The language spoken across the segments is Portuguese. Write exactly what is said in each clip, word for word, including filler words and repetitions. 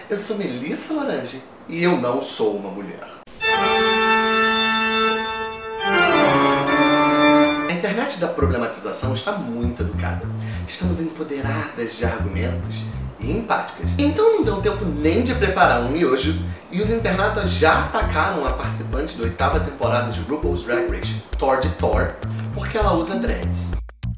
eu sou Melissa Laranja e eu não sou uma mulher. A internet da problematização está muito educada. Estamos empoderadas de argumentos e empáticas. Então não deu tempo nem de preparar um miojo e os internautas já atacaram a participante da oitava temporada de RuPaul's Drag Race, Tor de Tor, porque ela usa dreads.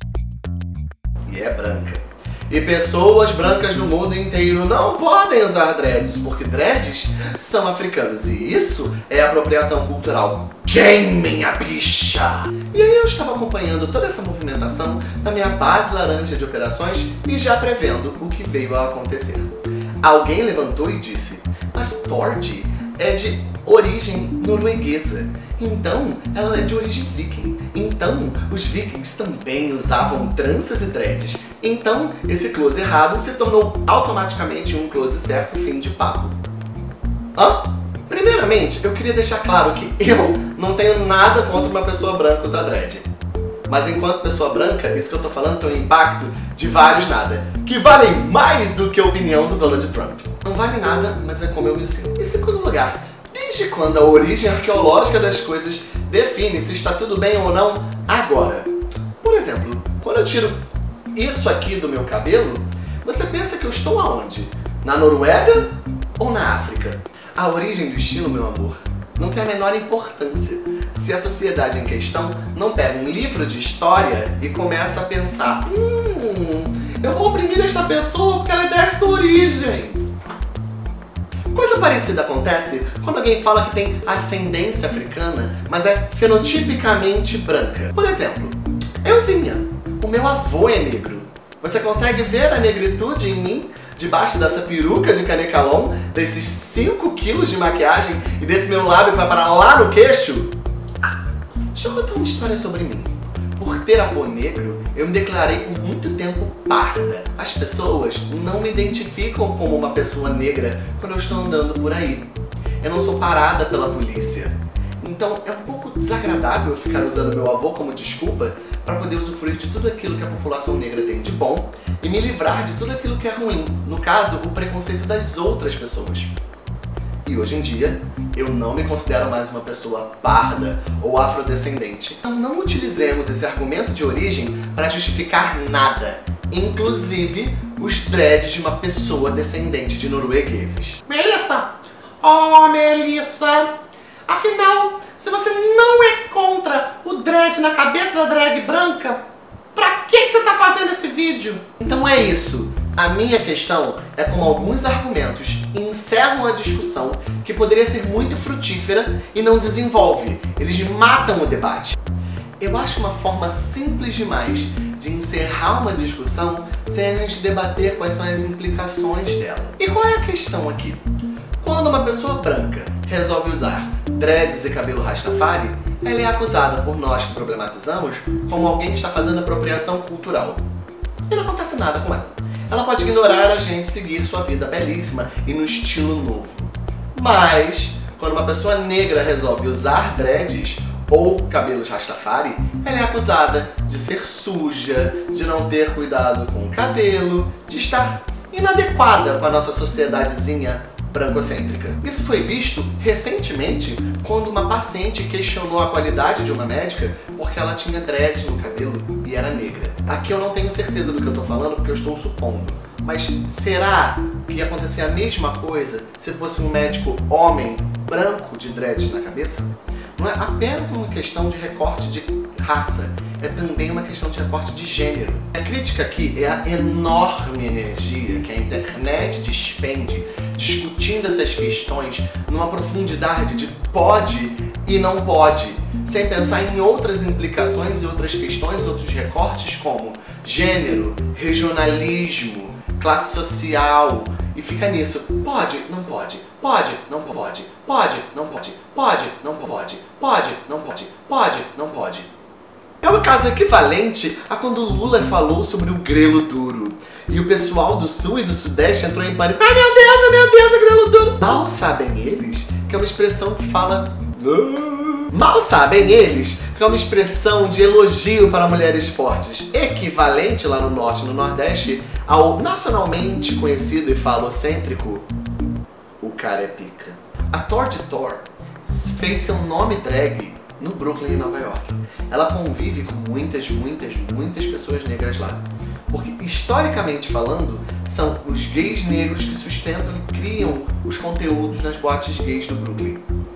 E é branca. E pessoas brancas no mundo inteiro não podem usar dreads, porque dreads são africanos. E isso é apropriação cultural. Quem, minha bicha? E aí eu estava acompanhando toda essa movimentação da minha base laranja de operações e já prevendo o que veio a acontecer. Alguém levantou e disse, mas Tordi é de origem norueguesa. Então, ela é de origem viking. Então, os vikings também usavam tranças e dreads. Então, esse close errado se tornou automaticamente um close certo, fim de papo. Hã? Primeiramente, eu queria deixar claro que eu não tenho nada contra uma pessoa branca usar dread. Mas enquanto pessoa branca, isso que eu tô falando tem um impacto de vários nada, que valem mais do que a opinião do Donald Trump. Não vale nada, mas é como eu me sinto. Em segundo lugar, desde quando a origem arqueológica das coisas define se está tudo bem ou não agora? Por exemplo, quando eu tiro isso aqui do meu cabelo, você pensa que eu estou aonde? Na Noruega ou na África? A origem do estilo, meu amor, não tem a menor importância se a sociedade em questão não pega um livro de história e começa a pensar, hum, eu vou oprimir esta pessoa porque ela é desta origem. Coisa parecida acontece quando alguém fala que tem ascendência africana, mas é fenotipicamente branca. Por exemplo, euzinha, o meu avô é negro. Você consegue ver a negritude em mim debaixo dessa peruca de canecalon, desses cinco quilos de maquiagem e desse meu lábio que vai parar lá no queixo? Ah, deixa eu contar uma história sobre mim. Por ter avô negro, eu me declarei por muito tempo parda. As pessoas não me identificam como uma pessoa negra quando eu estou andando por aí. Eu não sou parada pela polícia. Então é um pouco desagradável ficar usando meu avô como desculpa para poder usufruir de tudo aquilo que a população negra tem de bom e me livrar de tudo aquilo que é ruim. No caso, o preconceito das outras pessoas. E hoje em dia, eu não me considero mais uma pessoa parda ou afrodescendente. Então não utilizemos esse argumento de origem para justificar nada, inclusive os dreads de uma pessoa descendente de noruegueses. Melissa! Oh, Melissa! Afinal, se você não é contra o dread na cabeça da drag branca, pra que que você tá fazendo esse vídeo? Então é isso. A minha questão é como alguns argumentos encerram a discussão que poderia ser muito frutífera e não desenvolve. Eles matam o debate. Eu acho uma forma simples demais de encerrar uma discussão sem a gente debater quais são as implicações dela. E qual é a questão aqui? Quando uma pessoa branca resolve usar dreads e cabelo rastafari, ela é acusada por nós que problematizamos como alguém que está fazendo apropriação cultural. E não acontece nada com ela. Ela pode ignorar a gente e seguir sua vida belíssima e no estilo novo. Mas, quando uma pessoa negra resolve usar dreads ou cabelos rastafari, ela é acusada de ser suja, de não ter cuidado com o cabelo, de estar inadequada com a nossa sociedadezinha brancocêntrica. Isso foi visto recentemente quando uma paciente questionou a qualidade de uma médica porque ela tinha dreads no cabelo e era negra. Aqui eu não tenho certeza do que eu tô falando porque eu estou supondo. Mas será que ia acontecer a mesma coisa se fosse um médico homem branco de dreads na cabeça? Não é apenas uma questão de recorte de raça, é também uma questão de recorte de gênero. A crítica aqui é a enorme energia que a internet despende discutindo essas questões numa profundidade de pode e não pode, sem pensar em outras implicações e outras questões, outros recortes como gênero, regionalismo, classe social, e fica nisso, pode, não pode, pode, não pode, pode, não pode, pode, não pode, pode, não pode, pode, não pode. É o caso equivalente a quando Lula falou sobre o grelo duro. E o pessoal do sul e do sudeste entrou em pânico. Ai meu Deus, meu Deus, o grelo duro. Mal sabem eles que é uma expressão que fala... Mal sabem eles que é uma expressão de elogio para mulheres fortes, equivalente lá no norte e no nordeste ao nacionalmente conhecido e falocêntrico cara é pica. A Tor de Tor fez seu nome drag no Brooklyn, em Nova York. Ela convive com muitas, muitas, muitas pessoas negras lá. Porque, historicamente falando, são os gays negros que sustentam e criam os conteúdos nas boates gays do Brooklyn.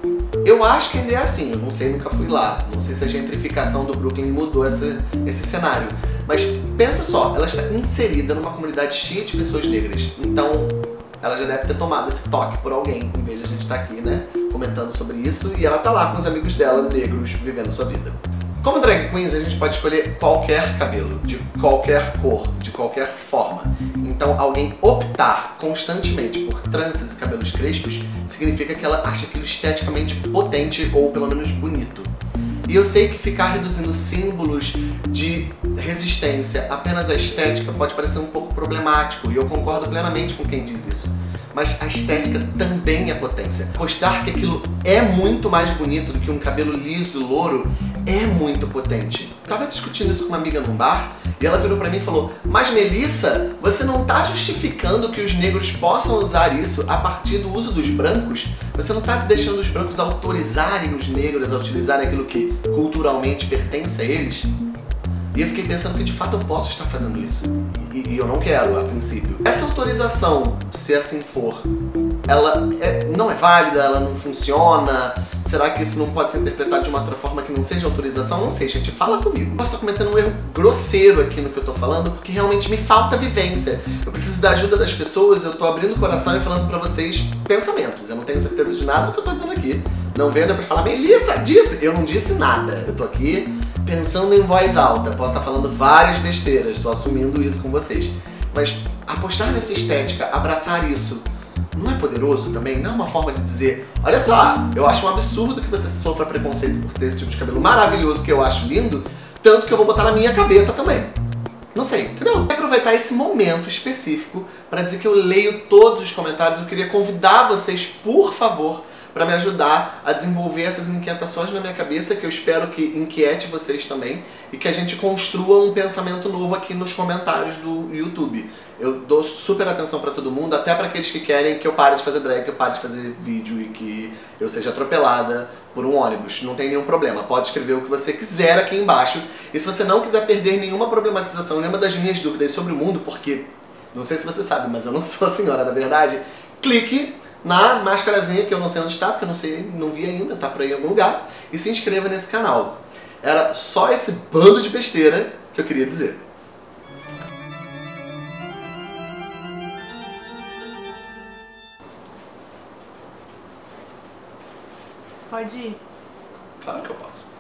Eu acho que ainda é assim, eu não sei, nunca fui lá. Não sei se a gentrificação do Brooklyn mudou essa, esse cenário. Mas pensa só, ela está inserida numa comunidade cheia de pessoas negras. Então, ela já deve ter tomado esse toque por alguém, em vez de a gente estar aqui, né, comentando sobre isso. E ela tá lá com os amigos dela, negros, vivendo sua vida. Como drag queens, a gente pode escolher qualquer cabelo, de qualquer cor, de qualquer forma. Então, alguém optar constantemente por tranças e cabelos crespos significa que ela acha aquilo esteticamente potente ou pelo menos bonito. E eu sei que ficar reduzindo símbolos de resistência apenas à estética pode parecer um pouco problemático, e eu concordo plenamente com quem diz isso. Mas a estética também é potência. Postar que aquilo é muito mais bonito do que um cabelo liso e louro é muito potente. Eu tava discutindo isso com uma amiga num bar e ela virou pra mim e falou: mas Melissa, você não tá justificando que os negros possam usar isso a partir do uso dos brancos? Você não tá deixando os brancos autorizarem os negros a utilizarem aquilo que culturalmente pertence a eles? E eu fiquei pensando que de fato eu posso estar fazendo isso. E, e eu não quero, a princípio. Essa autorização, se assim for, ela é, não é válida, ela não funciona? Será que isso não pode ser interpretado de uma outra forma que não seja autorização? Não sei, gente, fala comigo. Eu posso estar cometendo um erro grosseiro aqui no que eu tô falando, porque realmente me falta vivência. Eu preciso da ajuda das pessoas, eu tô abrindo o coração e falando pra vocês pensamentos. Eu não tenho certeza de nada do que eu tô dizendo aqui. Não venha pra falar: Melissa, disse! Eu não disse nada. Eu tô aqui pensando em voz alta. Posso estar falando várias besteiras, tô assumindo isso com vocês. Mas apostar nessa estética, abraçar isso, não é poderoso também? Não é uma forma de dizer: olha só, eu acho um absurdo que você sofra preconceito por ter esse tipo de cabelo maravilhoso que eu acho lindo, tanto que eu vou botar na minha cabeça também. Não sei, entendeu? Eu vou aproveitar esse momento específico para dizer que eu leio todos os comentários. Eu queria convidar vocês, por favor, para me ajudar a desenvolver essas inquietações na minha cabeça, que eu espero que inquiete vocês também, e que a gente construa um pensamento novo aqui nos comentários do YouTube. Eu dou super atenção pra todo mundo, até pra aqueles que querem que eu pare de fazer drag, que eu pare de fazer vídeo e que eu seja atropelada por um ônibus. Não tem nenhum problema, pode escrever o que você quiser aqui embaixo. E se você não quiser perder nenhuma problematização, nenhuma das minhas dúvidas sobre o mundo, porque, não sei se você sabe, mas eu não sou a senhora da verdade, clique na máscarazinha, que eu não sei onde está, porque eu não sei, não vi ainda, tá por aí em algum lugar, e se inscreva nesse canal. Era só esse bando de besteira que eu queria dizer. Pode ir. Claro que eu posso.